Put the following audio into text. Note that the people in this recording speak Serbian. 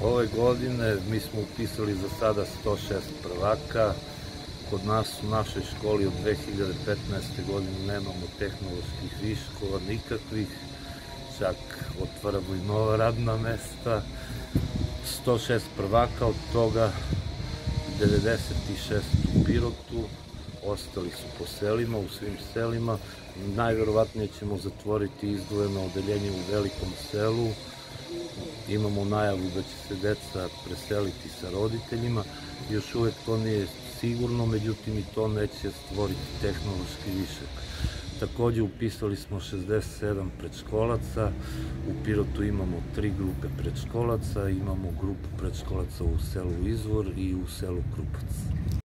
Ove godine mi smo upisali za sada 106 prvaka. Kod nas u našoj školi od 2015. godine nemamo tehnoloških viškova nikakvih, čak otvaramo i nova radna mesta. 106 prvaka, od toga 96 u Pirotu, ostali su po selima, u svim selima. Najverovatnije ćemo zatvoriti izdvojeno odeljenje u Velikom Selu. Imamo najavu da će se deca preseliti sa roditeljima. Još uvek to nije sigurno, međutim i to neće stvoriti tehnološki višak. Takođe upisali smo 67 predškolaca, u Pirotu imamo 3 grupe predškolaca, imamo grupu predškolaca u selu Izvor i u selu Krupac.